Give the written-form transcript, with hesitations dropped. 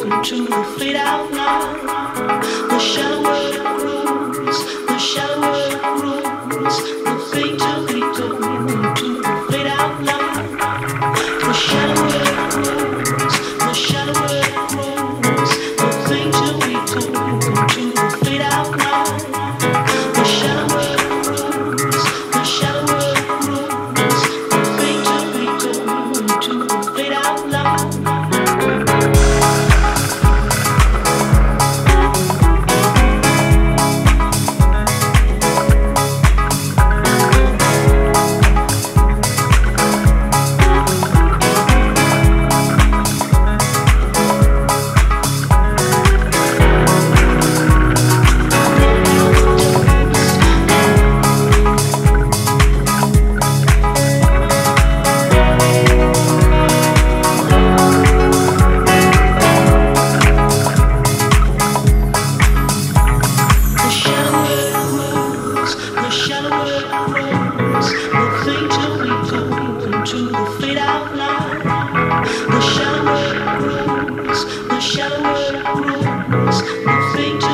into the fade out line. The shower grows, the shower grows, the fade till we go into the fade out line. The shower grows, the shower grows, the fade till we go into the fade out line. The shower grows, the shower grows, the fade till we go into the fade out line. The shower grows, the shower grows, the fade